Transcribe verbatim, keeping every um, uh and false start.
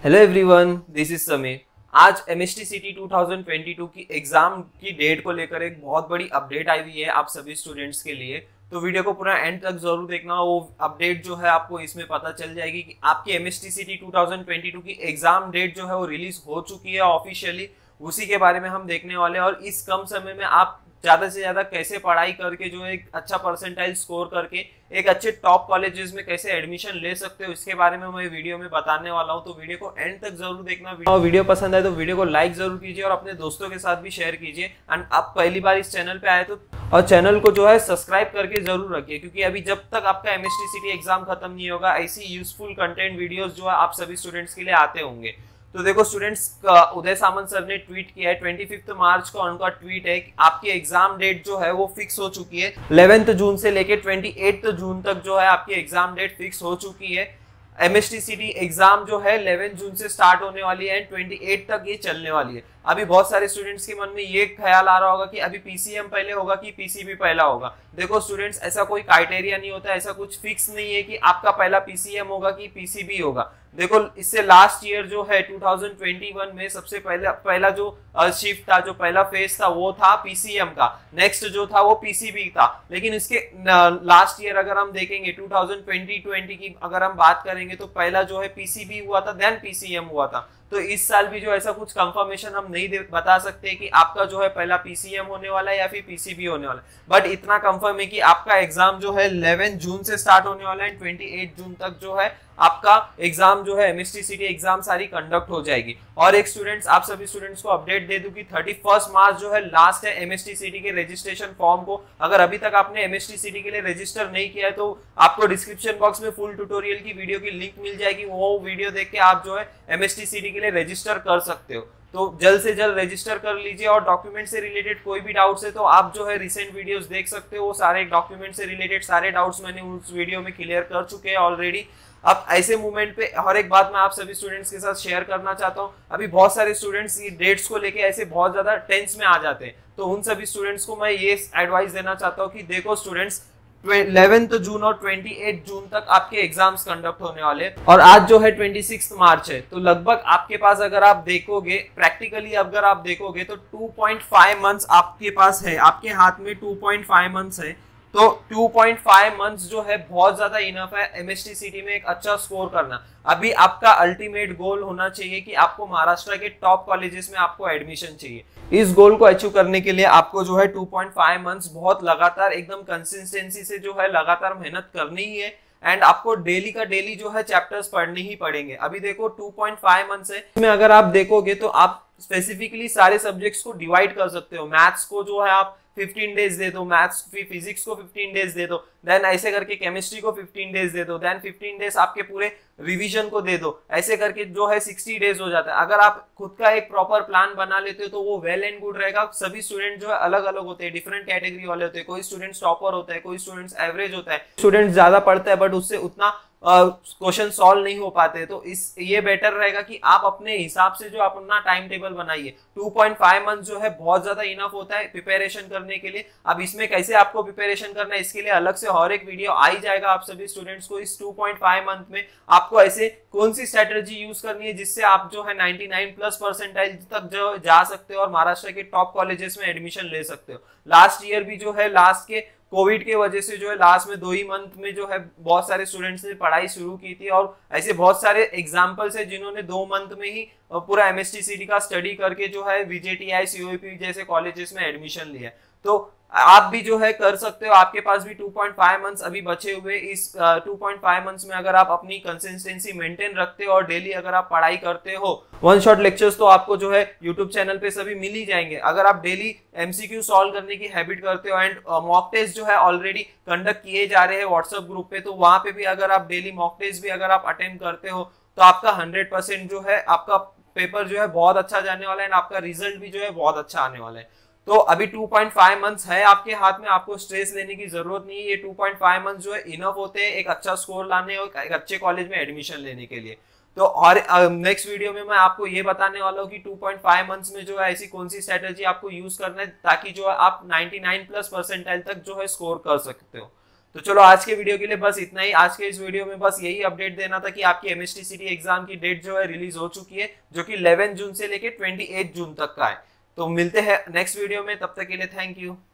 Hello everyone, this is Sameer. आज MSTCT two thousand twenty two की exam की date को लेकर एक बहुत बड़ी अपडेट आई हुई है आप सभी स्टूडेंट्स के लिए। तो वीडियो को पूरा एंड तक जरूर देखना। वो अपडेट जो है आपको इसमें पता चल जाएगी कि आपकी MSTCT two thousand twenty two की एग्जाम डेट जो है वो रिलीज हो चुकी है ऑफिशियली। उसी के बारे में हम देखने वाले हैं और इस कम समय में आप ज्यादा से ज्यादा कैसे पढ़ाई करके जो है एक अच्छा परसेंटाइल स्कोर करके एक अच्छे टॉप कॉलेजेस में कैसे एडमिशन ले सकते हो, इसके बारे में मैं वीडियो में बताने वाला हूं। तो वीडियो को एंड तक जरूर देखना। वीडियो, वीडियो पसंद आए तो वीडियो को लाइक जरूर कीजिए और अपने दोस्तों के साथ भी शेयर कीजिए। एंड आप पहली बार इस चैनल पे आए तो और चैनल को जो है सब्सक्राइब करके जरूर रखिए, क्योंकि अभी जब तक आपका एमएसटीसीटी एग्जाम खत्म नहीं होगा ऐसी यूजफुल कंटेंट वीडियोस जो है आप सभी स्टूडेंट्स के लिए आते होंगे। तो देखो स्टूडेंट्स, उदय सामंत सर ने ट्वीट किया है पच्चीस मार्च को। उनका ट्वीट है कि आपकी एग्जाम डेट जो है वो फिक्स हो चुकी है। ग्यारह जून से लेके अट्ठाईस जून तक जो है आपकी एग्जाम डेट फिक्स हो चुकी है। एमएसटीसीटी एग्जाम जो है ग्यारह जून से स्टार्ट होने वाली है, अट्ठाईस तक ये चलने वाली है। अभी बहुत सारे स्टूडेंट्स के मन में ये ख्याल आ रहा होगा कि अभी पीसीएम पहले होगा कि पीसीबी पहला होगा। देखो स्टूडेंट्स, ऐसा कोई क्राइटेरिया नहीं होता, ऐसा कुछ फिक्स नहीं है कि आपका पहला पीसीएम होगा कि पीसीबी होगा। देखो इससे लास्ट ईयर जो है टू थाउजेंड ट्वेंटी वन में सबसे पहला पहला जो शिफ्ट था, जो पहला फेज था वो था पीसीएम का। नेक्स्ट जो था वो पीसीबी था। लेकिन इसके लास्ट ईयर अगर हम देखेंगे टू थाउजेंड ट्वेंटी की अगर हम बात करेंगे तो पहला जो है पीसीबी हुआ था, देन पीसीएम हुआ था। तो इस साल भी जो ऐसा कुछ कंफर्मेशन हम नहीं बता सकते कि आपका जो है पहला पीसीएम होने वाला है या फिर पीसीबी होने वाला है। बट इतना कंफर्म है कि आपका एग्जाम जो है ग्यारह जून से स्टार्ट होने वाला है, अट्ठाईस जून तक जो है आपका एग्जाम जो है एमएसटीसीटी एग्जाम सारी कंडक्ट हो जाएगी। और एक स्टूडेंट्स, आप सभी स्टूडेंट्स को अपडेट दे दूं कि इकतीस मार्च जो है लास्ट है एमएसटीसीटी के रजिस्ट्रेशन फॉर्म को। अगर अभी तक आपने एमएसटीसीटी के लिए रजिस्टर नहीं किया है तो आपको डिस्क्रिप्शन बॉक्स में फुल ट्यूटोरियल की वीडियो की लिंक मिल जाएगी। वो वीडियो देख के आप जो है एमएसटीसीटी के लिए रजिस्टर कर सकते हो। तो जल्द से जल्द रजिस्टर कर लीजिए। और डॉक्यूमेंट से रिलेटेड कोई भी डाउट्स है तो आप जो है रिसेंट वीडियोस देख सकते हो। वो सारे डॉक्यूमेंट से रिलेटेड सारे डाउट्स मैंने उस वीडियो में क्लियर कर चुके हैं ऑलरेडी। अब ऐसे मूवमेंट पे हर एक बात मैं आप सभी स्टूडेंट्स के साथ शेयर करना चाहता हूं। अभी बहुत सारे स्टूडेंट्स ये डेट्स को लेके ऐसे बहुत ज्यादा टेंस में आ जाते हैं, तो उन सभी स्टूडेंट्स को मैं ये एडवाइस देना चाहता हूं कि देखो स्टूडेंट्स, ग्यारह जून और अट्ठाईस जून तक आपके एग्जाम्स कंडक्ट होने वाले हैं। और आज जो है छब्बीस मार्च है, तो लगभग आपके पास अगर आप देखोगे प्रैक्टिकली अगर आप देखोगे तो टू पॉइंट फाइव मंथ्स आपके पास है, आपके हाथ में टू पॉइंट फाइव मंथ्स है। तो टू पॉइंट फाइव मंथ्स जो है बहुत ज्यादा इनफ है एमएसटीसीटी में एक अच्छा स्कोर करना। अभी आपका अल्टीमेट गोल होना चाहिए कि आपको महाराष्ट्र के टॉप कॉलेजेस में आपको एडमिशन चाहिए। इस गोल को अचीव करने के लिए आपको जो है टू पॉइंट फाइव मंथ्स बहुत लगातार एकदम कंसिस्टेंसी से जो है लगातार मेहनत करनी ही है। एंड आपको डेली का डेली जो है चैप्टर्स पढ़ने ही पड़ेंगे। अभी देखो टू पॉइंट फाइव मंथ्स है, इसमें अगर आप देखोगे तो आप स्पेसिफिकली सारे सब्जेक्ट्स को डिवाइड कर सकते हो। मैथ्स को जो है आप फिफ्टीन डेज दे दो, मैथ्स फिजिक्स को फिफ्टीन डेज दे दो, देन ऐसे करके केमिस्ट्री को फिफ्टीन डेज दे दो, देन फिफ्टीन डेज आपके पूरे रिवीजन को दे दो। ऐसे करके जो है सिक्सटी डेज हो जाता है। अगर आप खुद का एक प्रॉपर प्लान बना लेते हो तो वो वेल एंड गुड रहेगा। सभी स्टूडेंट जो है अलग अलग होते हैं, डिफरेंट कैटेगरी वाले होते हैं। कोई स्टूडेंट टॉपर होता है, कोई स्टूडेंट एवरेज होता है, स्टूडेंट ज्यादा पढ़ता है बट उससे उतना क्वेश्चन uh, सॉल्व नहीं हो पाते। तो इस ये बेटर रहेगा कि आप अपने हिसाब से जो अपना टाइम टेबल बनाइए। टू पॉइंट फाइव मंथ जो है बहुत ज्यादा इनफ होता है प्रिपरेशन करने के लिए। अब इसमें कैसे आपको प्रिपरेशन करना है इसके लिए अलग से और एक वीडियो आ ही जाएगा आप सभी स्टूडेंट्स को। इस टू पॉइंट फाइव मंथ में आपको ऐसे कौन सी स्ट्रेटेजी यूज करनी है जिससे आप जो है नाइंटी नाइन प्लस परसेंटाइल तक जो जा सकते हो और महाराष्ट्र के टॉप कॉलेजेस में एडमिशन ले सकते हो। लास्ट ईयर भी जो है लास्ट के कोविड के वजह से जो है लास्ट में दो ही मंथ में जो है बहुत सारे स्टूडेंट्स ने पढ़ाई शुरू की थी। और ऐसे बहुत सारे एग्जांपल्स है जिन्होंने दो मंथ में ही पूरा एमएसटीसीटी का स्टडी करके जो है वीजेटीआई सीओईपी जैसे कॉलेजेस में एडमिशन लिया। तो आप भी जो है कर सकते हो। आपके पास भी टू पॉइंट फाइव मंथ्स अभी बचे हुए। इस टू पॉइंट फाइव मंथ्स में अगर आप अपनी कंसिस्टेंसी मेंटेन रखते हो और डेली अगर आप पढ़ाई करते हो, वन शॉट लेक्चर्स तो आपको जो है यूट्यूब चैनल पे सभी मिल ही जाएंगे। अगर आप डेली एमसीक्यू सॉल्व करने की हैबिट करते हो एंड मॉक टेस्ट जो है ऑलरेडी कंडक्ट किए जा रहे हैं व्हाट्सएप ग्रुप पे, तो वहां पे भी अगर आप डेली मॉक टेस्ट भी अगर आप अटेम्प्ट करते हो तो आपका हंड्रेड परसेंट जो है आपका पेपर जो है बहुत अच्छा जाने वाला है एंड आपका रिजल्ट भी जो है बहुत अच्छा आने वाला है। तो अभी टू पॉइंट फाइव मंथ्स है आपके हाथ में, आपको स्ट्रेस लेने की जरूरत नहीं है। ये टू पॉइंट फाइव मंथ्स जो है इनफ होते हैं एक अच्छा स्कोर लाने और एक अच्छे कॉलेज में एडमिशन लेने के लिए। तो और नेक्स्ट वीडियो में मैं आपको ये बताने वाला हूँ कि टू पॉइंट फाइव मंथ्स में जो है ऐसी कौन सी स्ट्रेटेजी आपको यूज करना है ताकि जो है आप नाइंटी नाइन प्लस परसेंटाइल तक जो है स्कोर कर सकते हो। तो चलो आज के वीडियो के लिए बस इतना ही। आज के इस वीडियो में बस यही अपडेट देना था कि आपकी एमएसटीसीटी एग्जाम की डेट जो है रिलीज हो चुकी है, जो कि इलेवन जून से लेके अट्ठाईस जून तक का है। तो मिलते हैं नेक्स्ट वीडियो में, तब तक के लिए थैंक यू।